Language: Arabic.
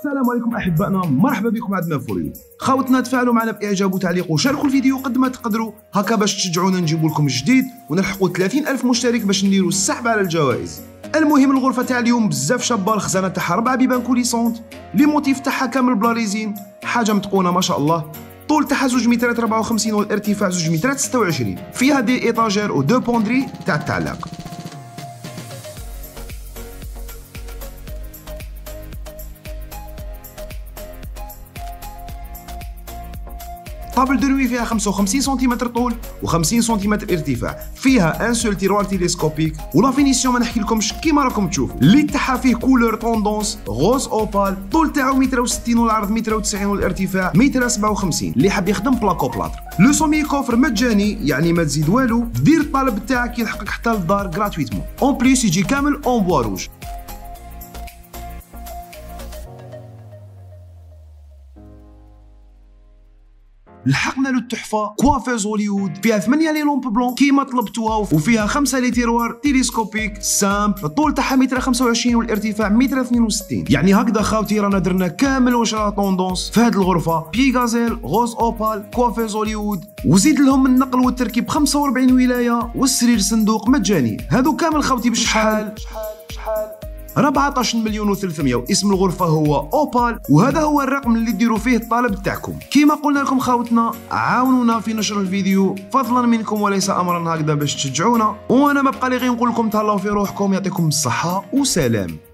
السلام عليكم احبائنا، مرحبا بكم عندنا فوريو. خاوتنا تفاعلوا معنا باعجاب وتعليق وشاركوا الفيديو قد ما تقدروا، هكا باش تشجعونا نجيبوا لكم جديد ونلحقوا 30,000 مشترك باش نديروا السحب على الجوائز. المهم الغرفه تاع اليوم بزاف شابه، الخزانه تاعها 4 بيبان كوليسونت، لي موتيف تاعها كامل بلا ريزين، حاجه متقونه ما شاء الله. طول تاعها 2 مترات 54 والارتفاع 2 مترات 26. فيها دي ايطاجير و دو بوندري تاع التعلاق. طابل دو نوي فيها 55 سنتيمتر طول و50 سنتيمتر ارتفاع، فيها ان سول تيروار تيليسكوبيك، ولا فينيسيون ما نحكي لكمش كيما راكم تشوفوا. الليد تاعها فيه كولور توندونس غوز اوبال، طول تاعو 1.60 متر والعرض 1.90 متر والارتفاع 1.57 متر. اللي حاب يخدم بلاكو بلاطر. لو سومي كوفر مجاني، يعني ما تزيد والو، دير الطلب تاعك يلحقك حتى للدار غراتويتمون. اون بليس يجي كامل اون بوا روج. لحقنا له التحفه كوافيز هوليوود، فيها 8 لي لومب بلون كيما طلبتوها، وفيها 5 لي تيروار تيليسكوبيك سامبل. الطول تاعها 1.25 متر والارتفاع 1.62 متر. يعني هكذا خاوتي رانا درنا كامل واش راه طوندونس في هذه الغرفه. بي غازيل غوز اوبال كوافيز هوليوود، وزيد لهم النقل والتركيب 45 ولايه، والسرير صندوق مجاني. هادو كامل خاوتي بشحال 14 مليون و300، واسم الغرفة هو اوبال، وهذا هو الرقم اللي ديروا فيه الطلب تاعكم. كيما قلنا لكم خاوتنا، عاونونا في نشر الفيديو فضلا منكم وليس امرا، هكذا باش تشجعونا. وانا ما بقى لي غير نقول لكم تهلاو في روحكم، يعطيكم الصحة وسلام.